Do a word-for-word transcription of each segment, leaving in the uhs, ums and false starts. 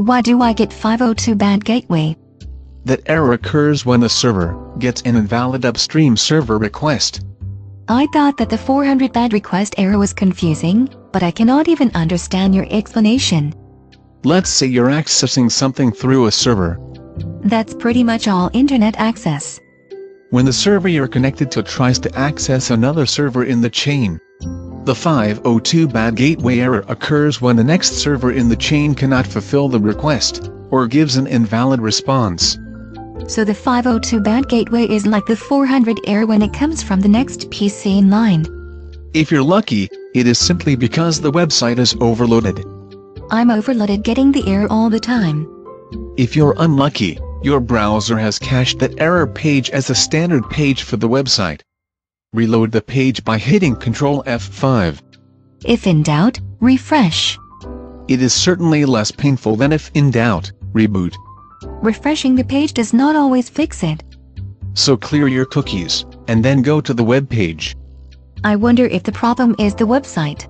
Why do I get five oh two bad gateway? That error occurs when the server gets an invalid upstream server request. I thought that the four hundred bad request error was confusing, but I cannot even understand your explanation. Let's say you're accessing something through a server. That's pretty much all internet access. When the server you're connected to tries to access another server in the chain, the five oh two bad gateway error occurs when the next server in the chain cannot fulfill the request, or gives an invalid response. So the five oh two bad gateway is like the four hundred error when it comes from the next P C in line. If you're lucky, it is simply because the website is overloaded. I'm overloaded getting the error all the time. If you're unlucky, your browser has cached that error page as a standard page for the website. Reload the page by hitting control F five. If in doubt, refresh. It is certainly less painful than if in doubt, reboot. Refreshing the page does not always fix it. So clear your cookies, and then go to the web page. I wonder if the problem is the website.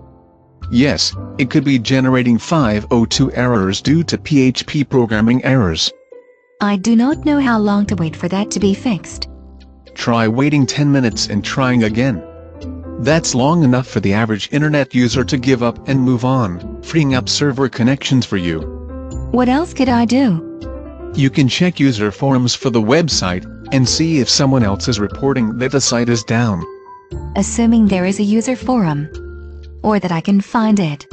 Yes, it could be generating five oh two errors due to P H P programming errors. I do not know how long to wait for that to be fixed. Try waiting ten minutes and trying again. That's long enough for the average internet user to give up and move on, freeing up server connections for you. What else could I do? You can check user forums for the website, and see if someone else is reporting that the site is down. Assuming there is a user forum. Or that I can find it.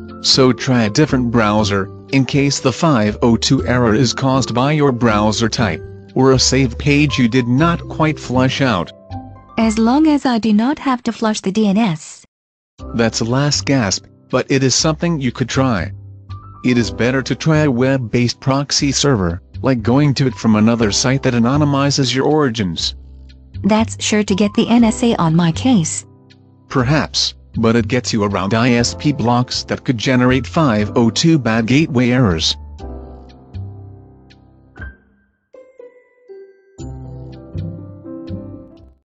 So try a different browser, in case the five oh two error is caused by your browser type, or a save page you did not quite flush out. As long as I do not have to flush the D N S. That's a last gasp, but it is something you could try. It is better to try a web-based proxy server, like going to it from another site that anonymizes your origins. That's sure to get the N S A on my case. Perhaps, but it gets you around I S P blocks that could generate five oh two bad gateway errors.